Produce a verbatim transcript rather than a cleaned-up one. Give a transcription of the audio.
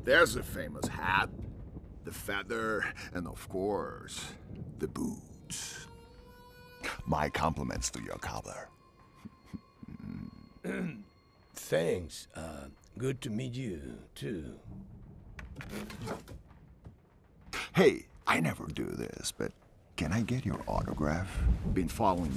There's the famous hat, the feather, and of course, the boots. My compliments to your cobbler. Thanks. Uh, good to meet you, too. Hey, I never do this, but can I get your autograph? Been following